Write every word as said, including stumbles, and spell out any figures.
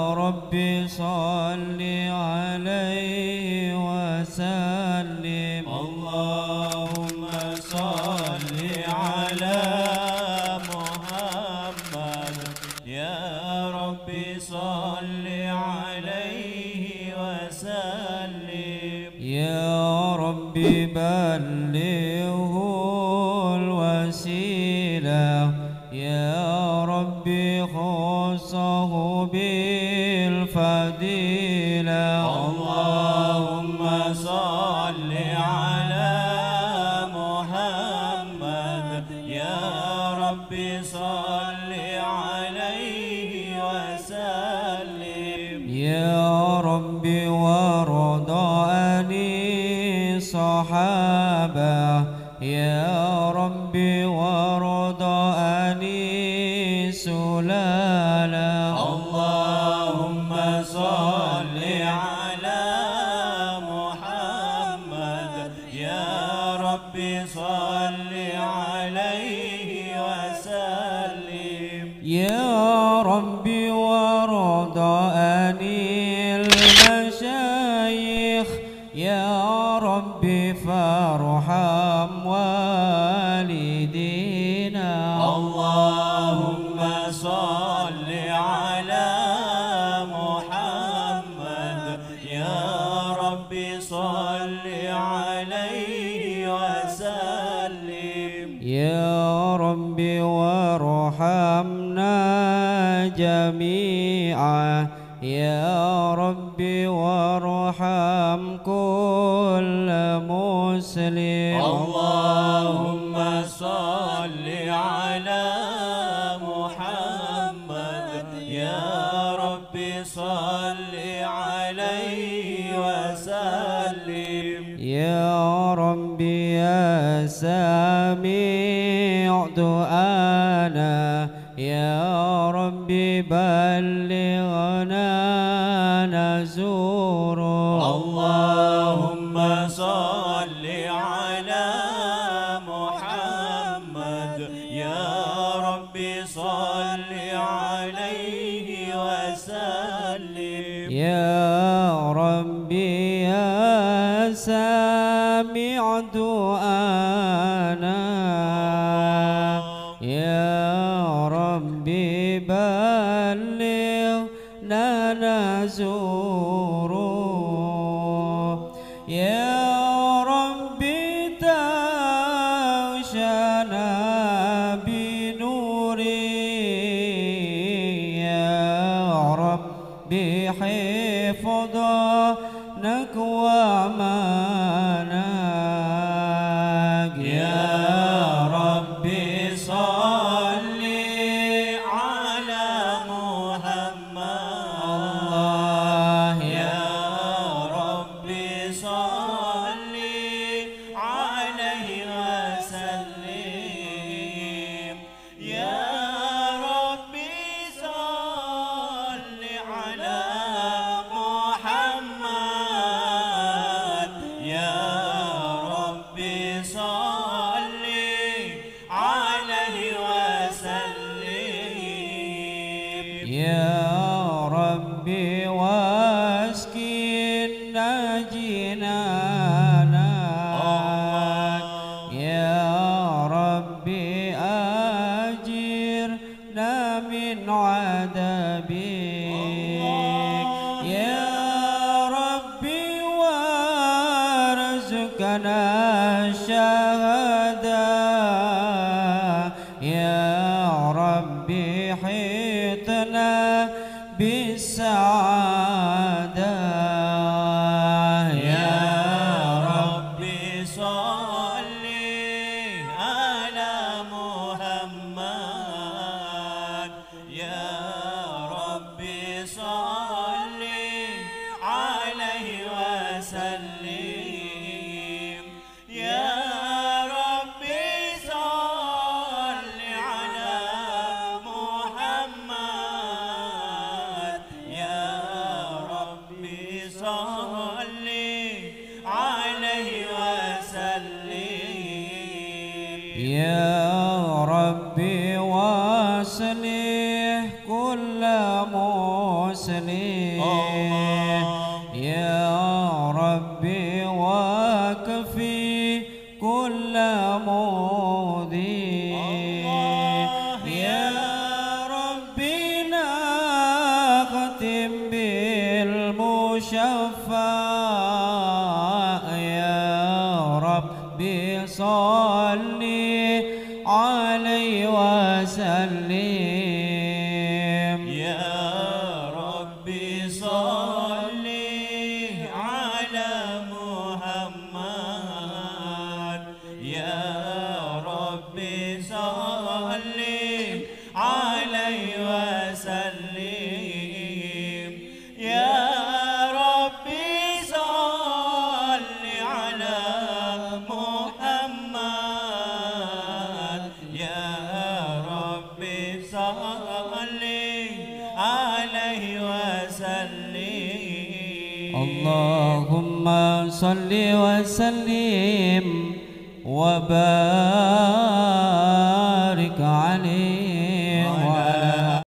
رب صل عليه وسلم. اللهم صل على محمد يا رب صل عليه وسلم. يا رب بلغه الوسيلة يا رب خصه بالفضيلة. اللهم صل على محمد يا رب صل عليه وسلم. يا رب وارض عن الصحابة يا رب وارض عن السلالة. اللهم صل على محمد يا رب صل عليه وسلم. يا رب وارض عن المشايخ يا رب فارحم والدينا. اللهم صل على محمد يا رب صل عليه وسلم. يا رب وارحمنا جميعا يا رب وارحم كل مسلم. اللهم صل على محمد يا رب صل عليه وسلم. يا رب يا سميع دعانا يا رب بلغنا نزوره. اللهم صل على محمد يا رب صل عليه وسلم. يا رب يا سامع دعانا يا رب بلغنا نزوره. يا رب تغشنا بنوره يا رب حفظنك وأمانك. يا رب صل على محمد يا رب صل عليه وسلم. يا رب صل على محمد يا رب صل عليه وسلم. يا ربي واسكننا جنانك يا ربي أجرنا من عذابك يا ربي وارزقنا الشهادة يا ربي حيطنا بالسعادة. يا رب صل على محمد يا رب صل عليه وسلم. يا رب صل على محمد يا المسلمين الله يا ربي واكفي كل مؤذي الله يا ربي نختم بالمشفع يا ربي صلي عليه وسلم يا ربي صل على محمد يا ربي صل عليه وسلم يا ربي صل على محمد يا ربي صل عليه وسلم اللهم صل وسلم وبارك